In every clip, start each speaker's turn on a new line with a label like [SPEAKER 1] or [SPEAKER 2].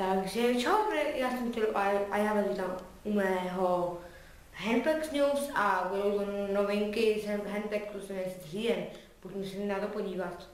[SPEAKER 1] Takže čau, já jsem Tylo a já vás vítám u mého Handplex News a budou to novinky z Handplexu z měsíc říjen. Pojďme se na to podívat.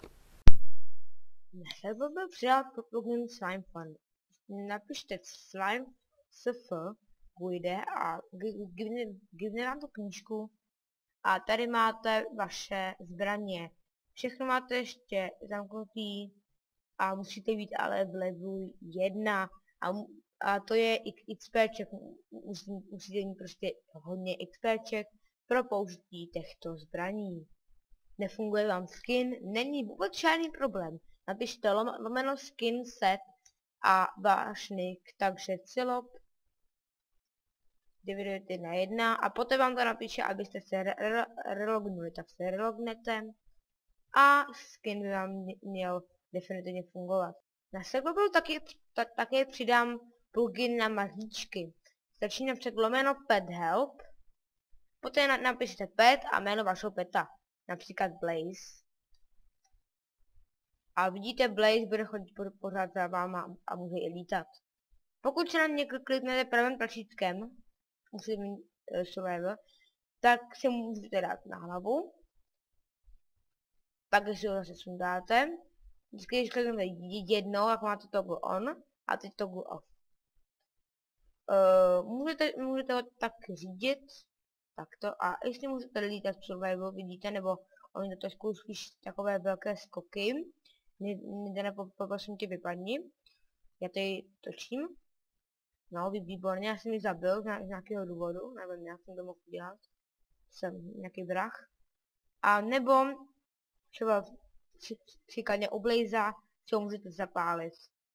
[SPEAKER 1] Na server byl přijat plugin Slime Fun. Napište Slime SF, půjde a givne vám tu knížku a tady máte vaše zbraně. Všechno máte ještě zamknutý a musíte být ale v levelu 1 a to je XPček, musíte mít prostě hodně XPček pro použití těchto zbraní. Nefunguje vám skin, není vůbec žádný problém. Napište lomeno skin set a váš nick, takže celop dividujete na 1 a poté vám to napíše, abyste se relognuli, tak se relognete a skin by vám měl definitivně fungovat. Na serveru také přidám plugin na mazlíčky. Stačí napřed lomeno pet help, poté napište pet a jméno vašeho peta, například Blaze. A vidíte, Blaze bude chodit pořád za váma a může i lítat. Pokud se na mě kliknete pravým tlačítkem, musíte mít survival, tak se můžete dát na hlavu. Pak si ho zase sundáte. Vždycky, když kliknete jednou, tak máte toggle on a teď toggle off. Můžete ho tak řídit, takto, a jestli můžete lítat v survival, vidíte, nebo oni to trošku spíš takové velké skoky. Poprosím tě vypadni. Já tady točím. No, výborně, já jsem ji zabil z nějakého důvodu, nevím, jak jsem to mohl udělat. Jsem nějaký vrah. A nebo třeba příkladně u Blaza, co můžete zapálit.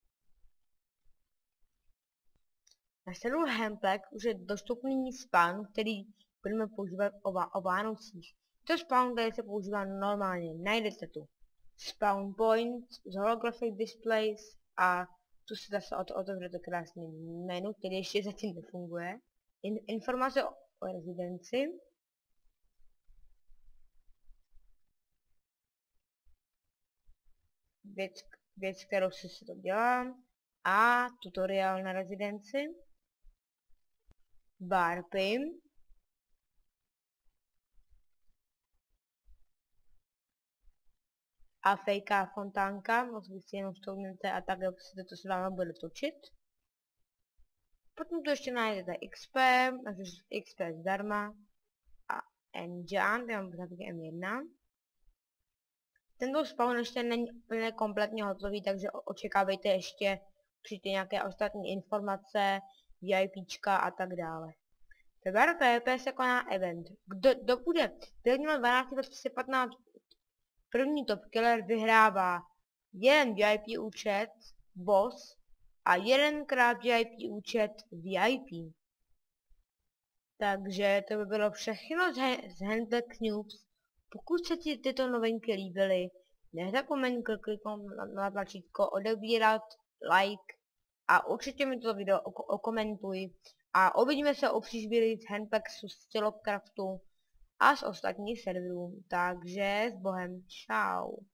[SPEAKER 1] Na serveru Handplex už je dostupný spawn, který budeme používat o Vánocích. To spawn, který se používá normálně, najdete tu spawn point z holographic displays a tu se zase otevřete krásný menu, který ještě zatím nefunguje. Informace o rezidenci. Věc, kterou si to dělám. A tutoriál na rezidenci. Barpy. A fejká fontánka, moc bych si jenom vstoupnete a takhle se to s váma bude točit. Potom tu ještě najdete XP, takže XP zdarma. A Engine, já mám například M1. Tento spawn ještě není úplně kompletně hotový, takže očekávejte ještě určitě nějaké ostatní informace, VIPčka a tak dále. Február PvP se koná event. Kdo bude 1.12.2015 první top killer vyhrává jeden VIP účet, boss, a jedenkrát VIP účet VIP. Takže to by bylo všechno z Handplex News. Pokud se ti tyto novinky líbily, nezapomeň kliknout na tlačítko odebírat, like a určitě mi to video okomentuj. A uvidíme se o přížbělí z Handplexu, z Celopcraftu a z ostatních serverů. Takže s Bohem, čau.